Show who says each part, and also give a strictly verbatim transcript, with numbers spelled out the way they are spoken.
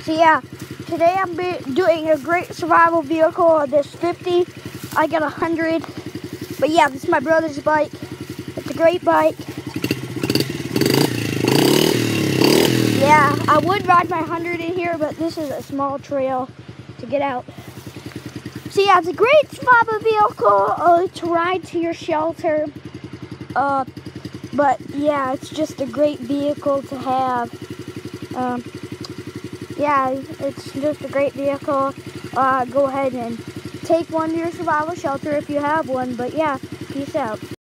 Speaker 1: So yeah, today I'm be doing a great survival vehicle on this fifty. I got a hundred, but yeah, this is my brother's bike. It's a great bike. Yeah, I would ride my hundred in here, but this is a small trail to get out. So yeah, it's a great survival vehicle uh, to ride to your shelter. Uh, but yeah, it's just a great vehicle to have. Um, yeah, it's just a great vehicle. Uh, go ahead and take one to your survival shelter if you have one. But yeah, peace out.